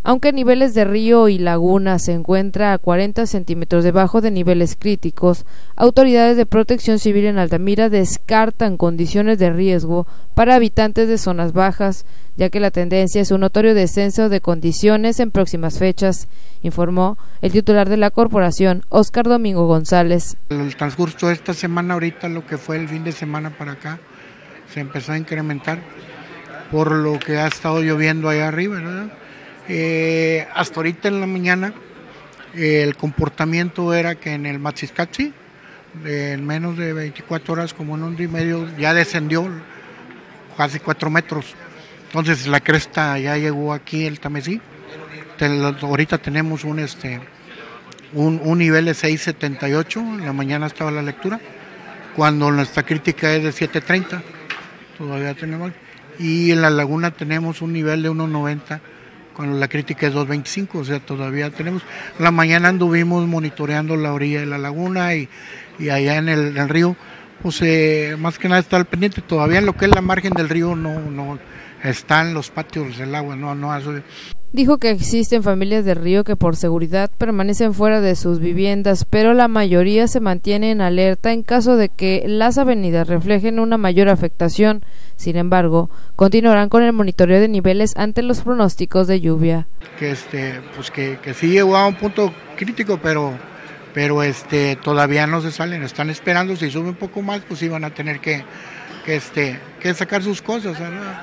Aunque niveles de río y laguna se encuentra a 40 centímetros debajo de niveles críticos, autoridades de Protección Civil en Altamira descartan condiciones de riesgo para habitantes de zonas bajas, ya que la tendencia es un notorio descenso de condiciones en próximas fechas, informó el titular de la corporación, Óscar Domingo González. El transcurso de esta semana, ahorita lo que fue el fin de semana para acá, se empezó a incrementar por lo que ha estado lloviendo allá arriba, ¿verdad? Hasta ahorita en la mañana el comportamiento era que en el Matsiscatzi, en menos de 24 horas, como en un día y medio, ya descendió casi 4 metros. Entonces la cresta ya llegó aquí, el Tamesí. Ahorita tenemos un nivel de 6.78, en la mañana estaba la lectura, cuando nuestra crítica es de 7.30, todavía tenemos. Y en la laguna tenemos un nivel de 1.90, cuando la crítica es 2.25, o sea, todavía tenemos. En la mañana anduvimos monitoreando la orilla de la laguna y allá en el río, pues más que nada está al pendiente. Todavía en lo que es la margen del río no están los patios del agua, no ha subido. Dijo que existen familias del río que por seguridad permanecen fuera de sus viviendas, pero la mayoría se mantiene en alerta en caso de que las avenidas reflejen una mayor afectación. Sin embargo, continuarán con el monitoreo de niveles ante los pronósticos de lluvia. Que sí llegó a un punto crítico, pero todavía no se salen, están esperando. Si sube un poco más, pues iban a tener que sacar sus cosas, ¿verdad?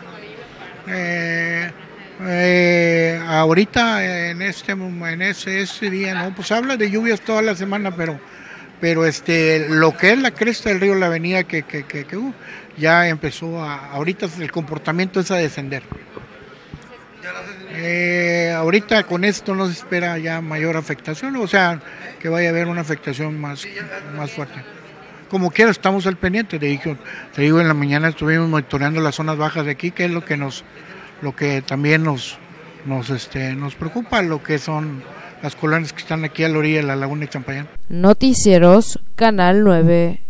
Ahorita en ese día no, pues habla de lluvias toda la semana, pero lo que es la cresta del río, la avenida que ya empezó ahorita el comportamiento es a descender. Ahorita con esto no se espera ya mayor afectación, o sea, que vaya a haber una afectación más fuerte. Como quiera, estamos al pendiente. Te digo, en la mañana estuvimos monitoreando las zonas bajas de aquí, que es lo que también nos preocupa, lo que son las colonias que están aquí a la orilla de la laguna de Champayán. Noticieros, Canal 9.